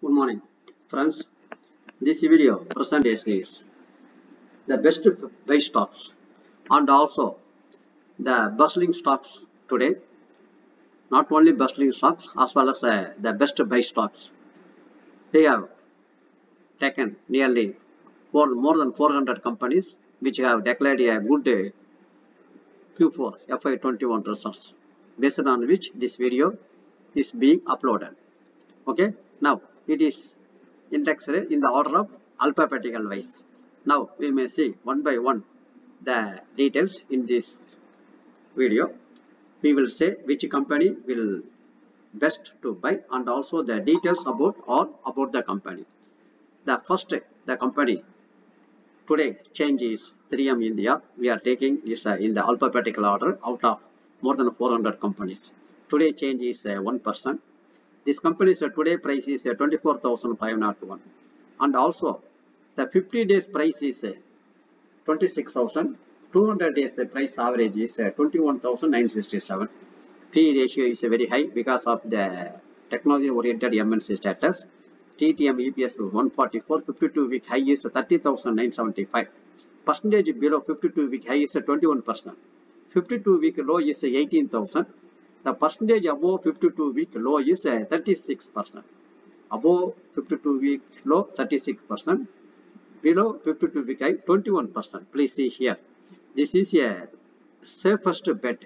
Good morning, friends. This video presents is the best buy stocks and also the bustling stocks today. Not only bustling stocks as well as the best buy stocks. We have taken nearly more than 400 companies which have declared a good Q4 FY21 results, based on which this video is being uploaded. Okay, now it is indexed in the order of alphabetical wise. Now we may see one by one the details in this video. We will say which company will best to buy and also the details about the company. The first the company today change is 3M India. We are taking is in the alphabetical order out of more than 400 companies. Today change is 1%. This company's today price is 24,501, and also the 50 days price is 26,000. 200 days price average is 21,967. P ratio is very high because of the technology oriented MNC status. TTM EPS 144. 52 week high is 30,975. Percentage below 52 week high is 21%. 52 week low is 18,000. The percentage above 52 week low is 36%. Above 52 week low 36%. Below 52 week high 21%. Please see here. This is a safest bet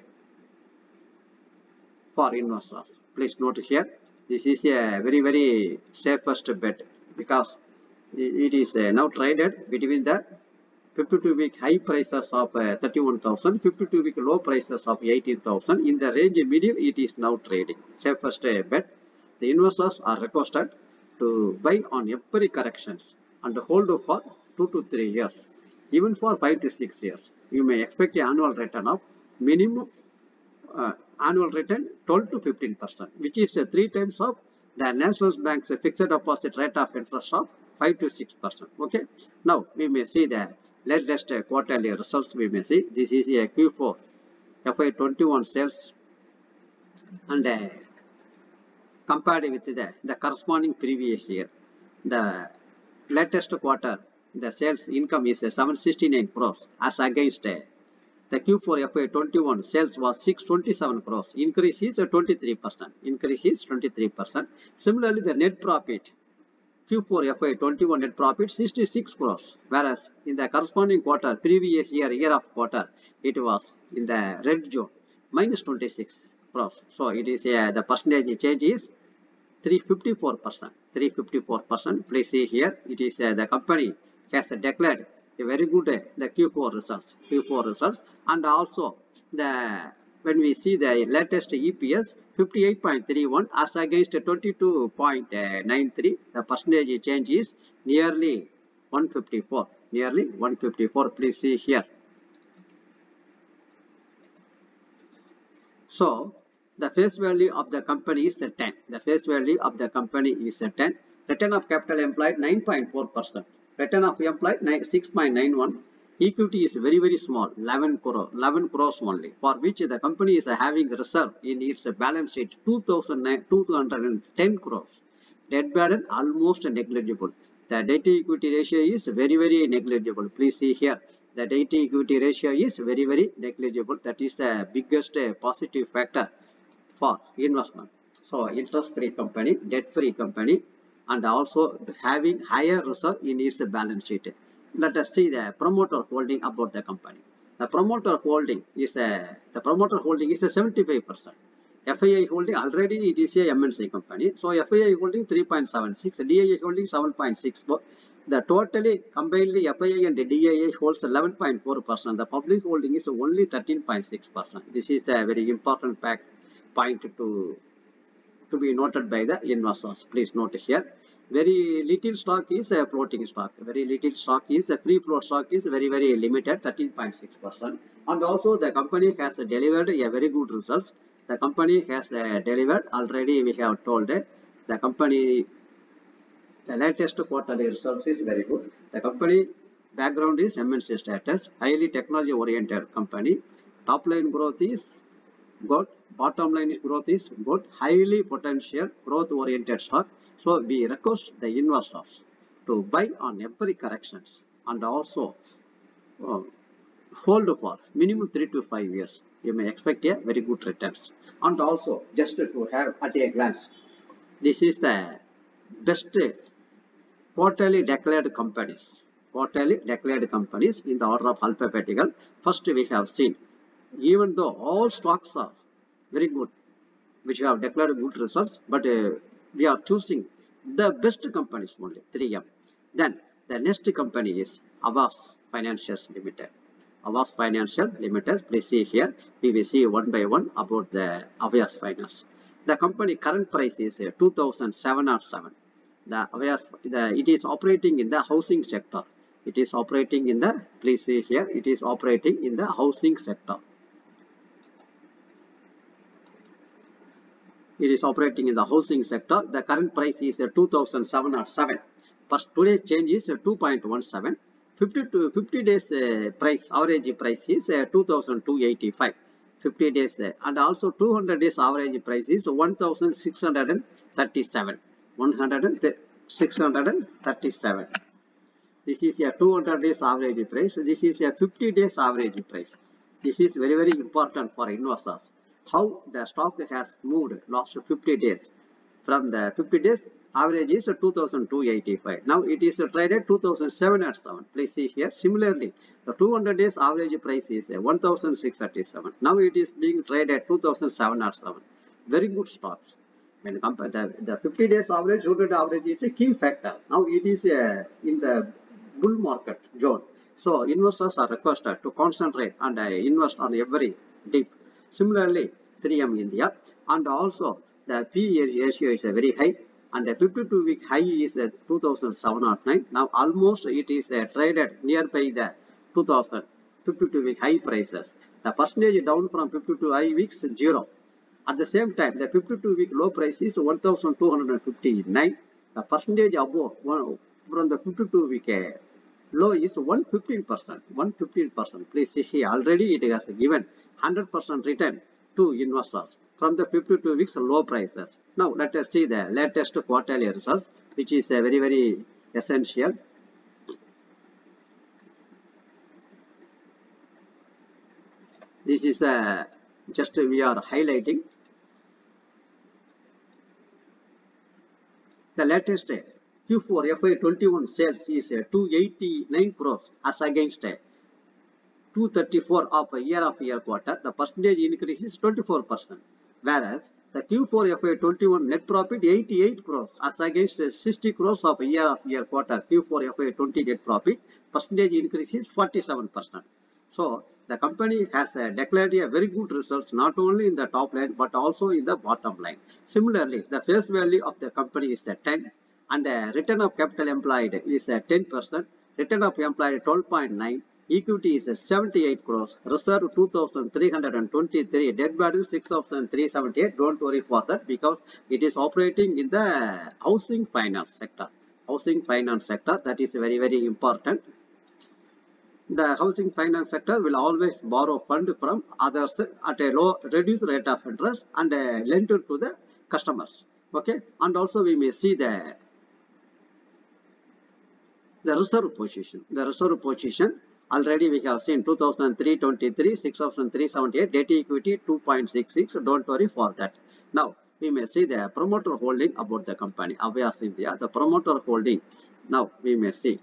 for investors. Please note here. This is a very safest bet because it is now traded between the 52 week high prices of 31,000, 52 week low prices of 18,000. In the range middle, it is now trading. Safest bet. The investors are requested to buy on every corrections and hold for 2 to 3 years, even for 5 to 6 years. You may expect an annual return of minimum annual return 12 to 15%, which is 3 times of the National Bank's fixed deposit rate of interest of 5 to 6%. Okay. Now we may see the latest quarterly results. We may see this is a Q4 FY21 sales and compared with the corresponding previous year. The latest quarter, the sales income is 769 crores as against the Q4 FY21 sales was 627 crores. Increase is 23%. Increase is 23%. Similarly, the net profit Q4 FY21 net profit 66 crores, whereas in the corresponding quarter, previous year of quarter, it was in the red zone, minus 26 crores. So it is the percentage change is 354%. 354%. Please see here, it is the company has declared a very good the Q4 results, and also the when we see the latest EPS 58.31 as against 22.93, the percentage change is nearly 154. Nearly 154. Please see here. So the face value of the company is 10. The face value of the company is 10. Return of capital employed 9.4%. Return of employed 6.91. Equity is very small, 11 crores only, for which the company is having reserve in its balance sheet 210 crores. Debt burden almost negligible. The debt to equity ratio is very negligible. Please see here. The debt to equity ratio is very negligible. That is the biggest positive factor for investment. So interest free company, debt free company, and also having higher reserve in its balance sheet. Let us see the promoter holding about the company. The promoter holding is 75%. FII holding already it is a MNC company. So FII holding 3.76, DII holding 7.64. The totally combinedly FII and DII holds 11.4%. The public holding is only 13.6%. This is the very important point to be noted by the investors. Please note here. Very little stock is a floating stock. Very little stock is a free float stock is very limited, 13.6%. And also the company has delivered a very good results. The company has delivered already. We have told the company the latest quarterly results is very good. The company background is MNC status, highly technology oriented company. Top line growth is good. bottom line is growth is good, highly potential, growth oriented stock. So we request the investors to buy on every corrections and also uh, hold for minimum 3 to 5 years. You may expect a very good returns. And also just to have at a glance, this is the best quarterly declared companies. Quarterly declared companies in the order of alphabetical. First we have seen, even though all stocks are very good, which have declared good results, but we are choosing the best companies only, 3M. Then the next company is Aavas Financials Limited. Aavas Financial Limited, please see here, we will see one by one about the Aavas Finance. The company current price is 2,707. It is operating in the housing sector. It is operating in the, please see here, it is operating in the housing sector. It is operating in the housing sector. The current price is 2,707. But today's change is 2.17. 50 days price, average price is 2,285. 50 days and also 200 days average price is 1,637. 637. This is a 200 days average price. This is a 50 days average price. This is very, very important for investors. How the stock has moved last 50 days. From the 50 days, average is 2,285. Now it is traded 2,707. Please see here. Similarly, the 200 days average price is 1,637. Now it is being traded 2,707. Very good stocks. When compared the 50 days average, 100 average is a key factor. Now it is in the bull market zone. So investors are requested to concentrate and invest on every dip. Similarly, 3M India, and also the PE ratio is very high, and the 52-week high is 2,709. Now almost it is traded nearby the 2,000 52-week high prices. The percentage down from 52 high weeks 0. At the same time, the 52-week low price is 1,259. The percentage above from the 52-week low is 115%. 115%. Please see here, already it has given 100% return to investors from the 52 weeks low prices. Now let us see the latest quarterly results, which is very, very essential. This is just we are highlighting the latest Q4 FY21 sales is 289 crores as against 234 of year quarter. The percentage increase is 24%, whereas the Q4 FY21 net profit 88 crores as against 60 crores of year quarter. Q4 FY20 net profit percentage increase is 47%. So the company has declared a very good results not only in the top line but also in the bottom line. Similarly, the face value of the company is 10, and return of capital employed is 10%, return of employed 12.9, equity is 78 crores, reserve 2,323, debt value 6,378. Don't worry for that because it is operating in the housing finance sector. Housing finance sector, that is very, very important. The housing finance sector will always borrow fund from others at a low reduced rate of interest and lend to the customers. Okay, and also we may see the reserve position. The reserve position already we have seen 2,323, 6,378, debt equity 2.66. Don't worry for that. Now we may see the promoter holding about the company Aavas India. The promoter holding. Now we may see.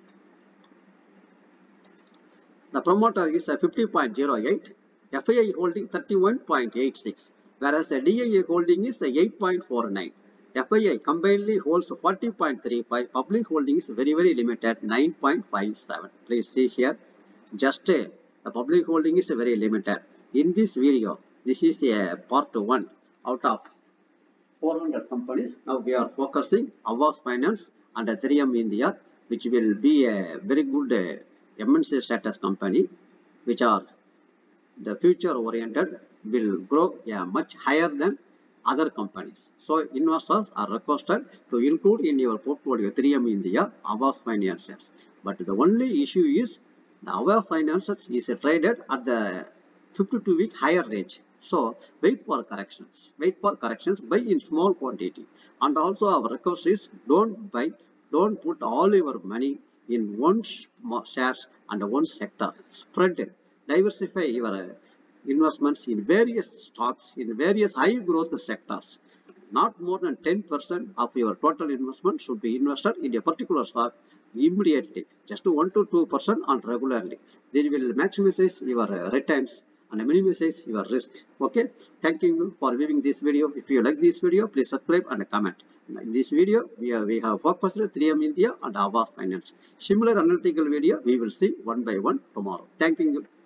The promoter is 50.08, FII holding 31.86, whereas the DIA holding is 8.49. FII combinedly holds 40.35, public holding is very, very limited, 9.57. Please see here, just the public holding is very limited. In this video, this is a part 1 out of 400 companies. Now we are focusing Aavas Finance and 3M India, which will be a very good MNC status company, which are the future oriented, will grow much higher than other companies. So investors are requested to include in your portfolio 3M India, Aavas Financials. But the only issue is the Aavas Financials is traded at the 52-week higher range. So wait for corrections. Wait for corrections. Buy in small quantity. And also our request is don't put all your money in one shares and one sector. Spread it. Diversify your investments in various stocks in various high growth sectors. Not more than 10% of your total investment should be invested in a particular stock immediately. Just 1 to 2% on regularly. This will maximize your returns and minimize your risk. Okay. Thank you for viewing this video. If you like this video, please subscribe and comment. In this video, we have focused 3M India and Aavas Finance. Similar analytical video we will see one by one tomorrow. Thank you.